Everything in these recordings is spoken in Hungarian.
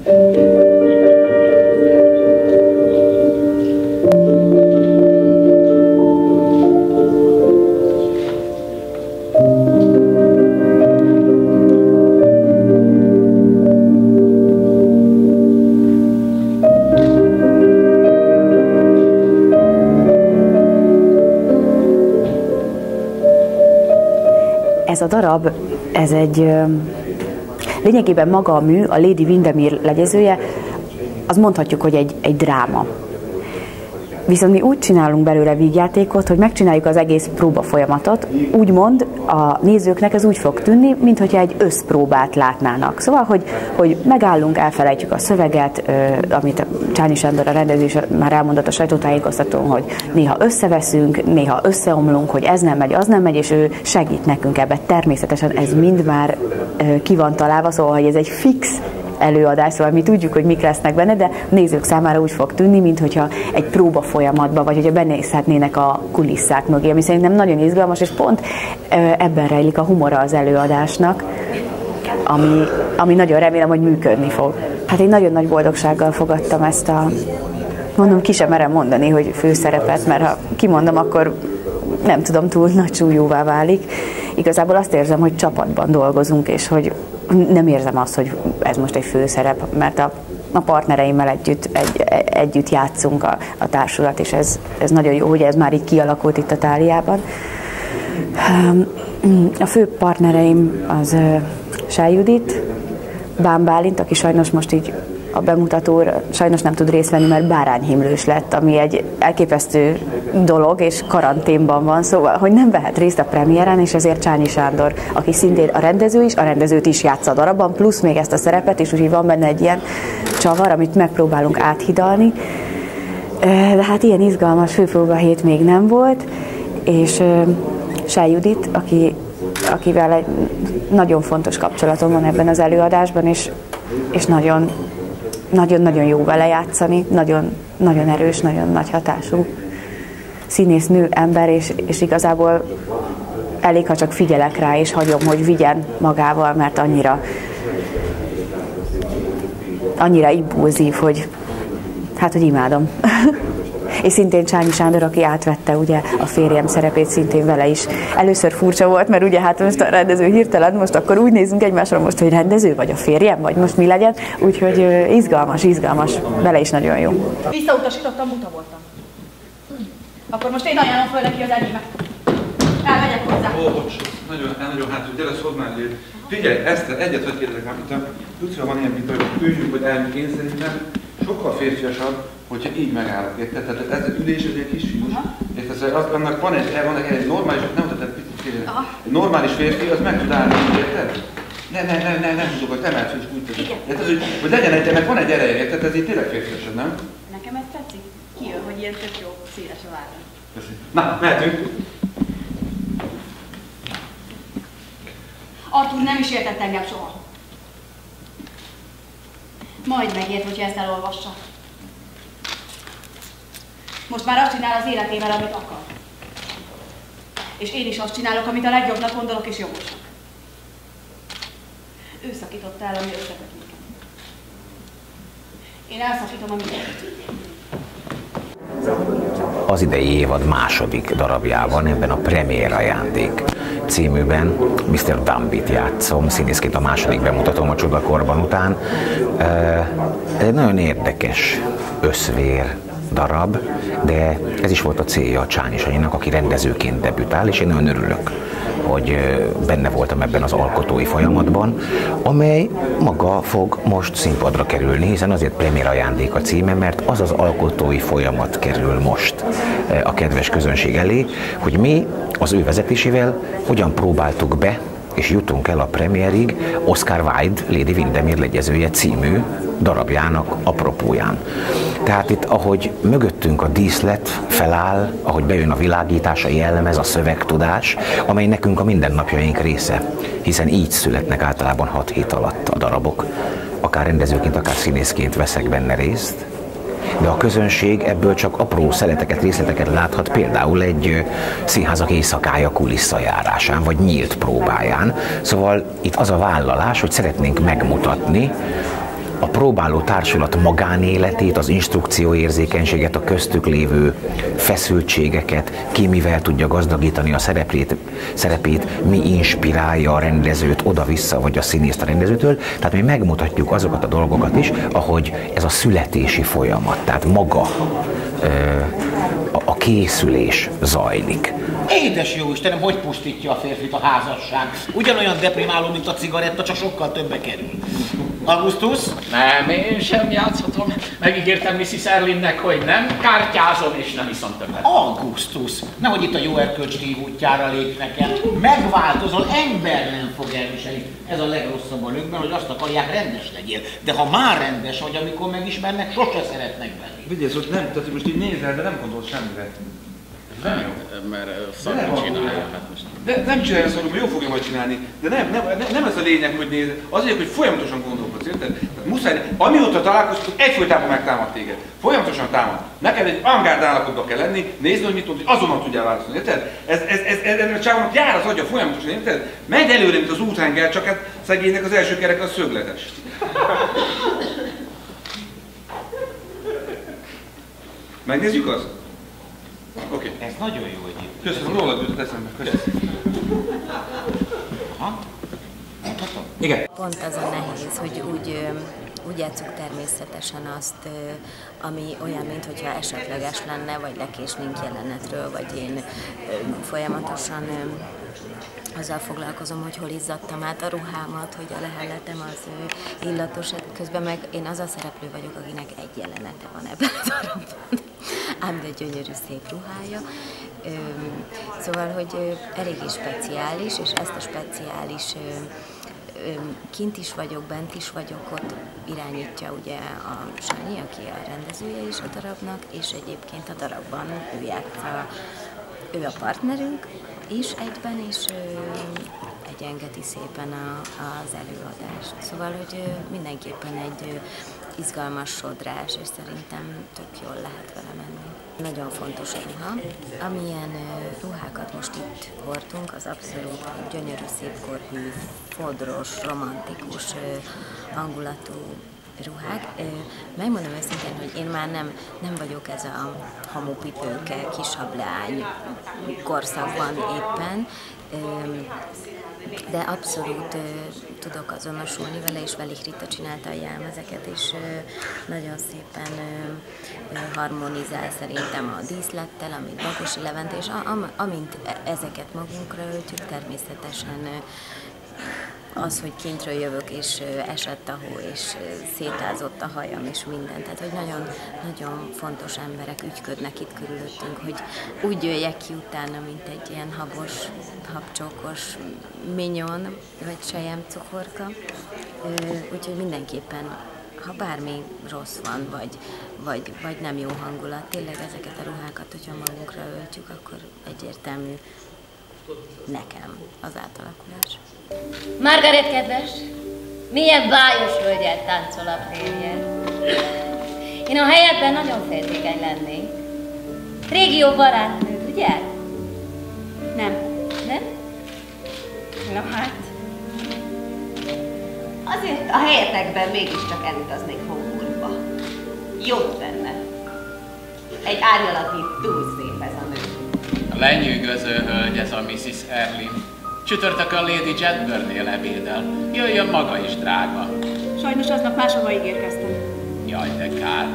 Ez a darab, ez egy lényegében maga a mű, a Lady Windermere legyezője, az mondhatjuk, hogy egy dráma. Viszont mi úgy csinálunk belőle vígjátékot, hogy megcsináljuk az egész próba folyamatot, úgymond a nézőknek ez úgy fog tűnni, mintha egy összpróbát látnának. Szóval, hogy megállunk, elfelejtjük a szöveget, amit Csányi Sándor a rendező is már elmondott a sajtótájékoztatón, hogy néha összeveszünk, néha összeomlunk, hogy ez nem megy, az nem megy, és ő segít nekünk ebben. Természetesen ez mind már ki van találva, szóval, hogy ez egy fix előadás, szóval mi tudjuk, hogy mik lesznek benne, de nézők számára úgy fog tűnni, mintha egy próba folyamatban, vagy hogyha benézhetnének a kulisszák mögé, ami szerintem nagyon izgalmas, és pont ebben rejlik a humora az előadásnak, ami nagyon remélem, hogy működni fog. Hát én nagyon nagy boldogsággal fogadtam ezt mondom, ki sem merem mondani, hogy főszerepet, mert ha kimondom, akkor nem tudom, túl nagy súlyúvá válik. Igazából azt érzem, hogy csapatban dolgozunk, és hogy nem érzem azt, hogy ez most egy főszerep, mert a partnereimmel együtt játszunk a társulat, és ez nagyon jó, hogy ez már így kialakult itt a Tháliában. A fő partnereim az Sáj Judit, Bán Bálint, aki sajnos most így a bemutatóra sajnos nem tud részt venni, mert bárányhimlős lett, ami egy elképesztő dolog, és karanténban van, szóval, hogy nem vehet részt a premiéren, és ezért Csányi Sándor, aki szintén a rendező is, a rendezőt is játsza a darabban, plusz még ezt a szerepet, és úgyhogy van benne egy ilyen csavar, amit megpróbálunk áthidalni. De hát ilyen izgalmas főpróba hét még nem volt, és Sáj Judit, akivel egy nagyon fontos kapcsolatom van ebben az előadásban, és nagyon jó vele játszani, nagyon erős, nagyon nagy hatású színésznő, ember, és igazából elég, ha csak figyelek rá, és hagyom, hogy vigyen magával, mert annyira impulzív, hogy imádom. És szintén Csányi Sándor, aki átvette ugye a férjem szerepét, szintén vele is. Először furcsa volt, mert ugye hát most a rendező hirtelen, most akkor úgy nézünk egymásra most, hogy rendező, vagy a férjem, vagy most mi legyen. Úgyhogy izgalmas, vele is nagyon jó. Visszautasítottam, buta voltam. Akkor most én ajánlom föl neki az enyémet. Elmegyek hozzá. Bocs, nagyon hátul, gyere, szedd már légy. Figyelj, Eszter, egyet vagy kérdezek már, itt a Lucia van ilyen, mint hogy üljünk, hogy elmegyünk, én szerintem sokkal férfiasabb, hogyha így megállok, érted? Tehát ez az ülés egy kis fiús, érted? Annak van egy normális, nem tudod, egy normális férfi, az meg tud állni, érted? Nem tudok, hogy te mehetsz, hogy úgy teszed. Érted, hogy legyen egy, mert van egy ereje, érted? Ez így tényleg férfiasabb, nem? Nekem ez tetszik. Kijön, hogy ilyen tök jó, széles a vállal. Köszönöm. Na, mehetünk. Artúr nem is értett engem soha. Majd megért, hogyha ezt elolvassa. Most már azt csinál az életével, amit akar. És én is azt csinálok, amit a legjobbnak gondolok, és jogosnak. Ő szakította el, ami összeköt minket. Én elszakítom, amit Az idei évad második darabjában, ebben a Premier Ajándék címűben Mr. Dumbit játszom, színészként a második bemutatom a Csodakorban után. Ez egy nagyon érdekes összvér darab, de ez is volt a célja a Csányi Sanyinak, aki rendezőként debütál, és én nagyon örülök, hogy benne voltam ebben az alkotói folyamatban, amely maga fog most színpadra kerülni, hiszen azért Premier Ajándék a címe, mert az az alkotói folyamat kerül most a kedves közönség elé, hogy mi az ő vezetésével hogyan próbáltuk be, és jutunk el a premierig Oscar Wilde, Lady Windermere legyezője című darabjának apropóján. Tehát itt, ahogy mögöttünk a díszlet feláll, ahogy bejön a világítás, a jellemez, a szövegtudás, amely nekünk a mindennapjaink része, hiszen így születnek általában 6 hét alatt a darabok. Akár rendezőként, akár színészként veszek benne részt, de a közönség ebből csak apró szeleteket, részleteket láthat, például egy színházak éjszakája kulisszajárásán, vagy nyílt próbáján. Szóval itt az a vállalás, hogy szeretnénk megmutatni a próbáló társulat magánéletét, az instrukcióérzékenységet, a köztük lévő feszültségeket, ki mivel tudja gazdagítani a szerepét, mi inspirálja a rendezőt oda-vissza, vagy a színészt a rendezőtől. Tehát mi megmutatjuk azokat a dolgokat is, ahogy ez a születési folyamat, tehát maga a készülés zajlik. Édes jó Istenem, hogy pusztítja a férfit a házasság? Ugyanolyan deprimáló, mint a cigaretta, csak sokkal többe kerül. Augustus? Nem, én sem játszhatom. Megígértem Mrs. Erlinnek, hogy nem kártyázom és nem iszom többet. Augustus, nehogy itt a jó erkölcs útjára lépnek el. Megváltozol, ember nem fog elviselni. Ez a legrosszabb a nőkben, hogy azt akarják, rendes legyél. De ha már rendes vagy, amikor megismernek, sose szeretnek belé. Vigyázz, hogy nem, tehát most így nézel, de nem gondolsz semmire. Nem jó. Mert szarul csinálja, hát most. De nem csinálja szarul, mert jó fogja majd csinálni. De nem ez a lényeg, hogy nézed. Az hogy folyamatosan gondolkodsz, érted? Tehát muszáj, amióta találkoztunk, egyfolytában megtámad téged. Folyamatosan támad. Neked egy avantgárd állapotban kell lenni, nézni, hogy mit mond, hogy azonnal tudjál válaszolni, érted? Ez a csávónak jár az agya folyamatosan, érted? Megy előre, mint az útrengel, csak hát szegénynek az első kerek az szögletes. Megnézzük azt? Oké. Ez nagyon jó egyébként. Köszönöm, rólad jutott eszembe. Köszönöm. Aha. Mondhatom? Igen. Pont az a nehéz, hogy úgy játsszuk természetesen azt, ami olyan, mintha esetleges lenne, vagy lekésnénk jelenetről, vagy én folyamatosan azzal foglalkozom, hogy hol izzadtam át a ruhámat, hogy a lehelletem az illatos, közben meg én az a szereplő vagyok, akinek egy jelenete van ebben a darabban. Ám de gyönyörű szép ruhája. Szóval, hogy eléggé speciális, és ezt a speciális kint is vagyok, bent is vagyok, ott irányítja ugye a Sanyi, aki a rendezője is a darabnak, és egyébként a darabban ő játsza, ő a partnerünk is egyben, és egyengeti szépen az előadást. Szóval, hogy mindenképpen egy izgalmas sodrás, és szerintem tök jól lehet vele menni. Nagyon fontos ruha. Amilyen ruhákat most itt hordtunk, az abszolút gyönyörű, szépkorhű, fodros, romantikus hangulatú ruhák. Megmondom őszintén, hogy én már nem vagyok ez a hamupipőke, kisableány korszakban éppen, de abszolút tudok azonosulni vele, és Velich Rita csinálta a jelmezeket, és nagyon szépen harmonizál szerintem a díszlettel, amit Bagosi Levente, és amint ezeket magunkra öltjük, természetesen az, hogy kintről jövök, és esett a hó, és szétázott a hajam, és minden. Tehát, hogy nagyon, nagyon fontos emberek ügyködnek itt körülöttünk, hogy úgy jöjjek ki utána, mint egy ilyen habos, habcsókos minyon, vagy selyemcukorka. Úgyhogy mindenképpen, ha bármi rossz van, vagy nem jó hangulat, tényleg ezeket a ruhákat, hogyha magunkra öltjük, akkor egyértelmű nekem az átalakulás. Margaret kedves, milyen bájos hölgyet táncol a férjed. Én a helyedben nagyon féltékeny lennék. Régi jó barátnőd, ugye? Nem. Nem? Na hát. Azért a helyetekben mégiscsak elutaznék Hamburgba. Jót tenne. Egy árnyalati túl szép ez a nő. Lenyűgöző hölgy ez a Mrs. Erlin. Csütörtökön Lady Jedburn-nél ebédel. Jöjjön maga is, drága. Sajnos aznap máshova ígérkeztem. Jaj, de kár.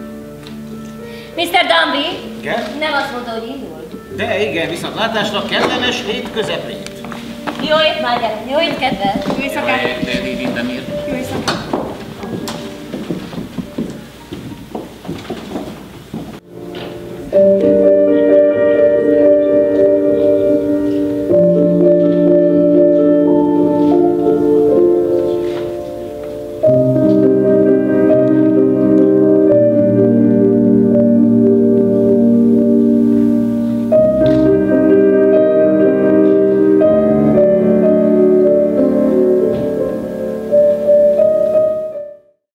Mr. Danby, Igen? nem azt mondta, hogy indul? De igen, viszontlátásra kellemes hét közepét. Jó ét, Margaret, jó ét, kedves! Jó éjszakát! Jaj, Lady Windermere. Jó éjszakát!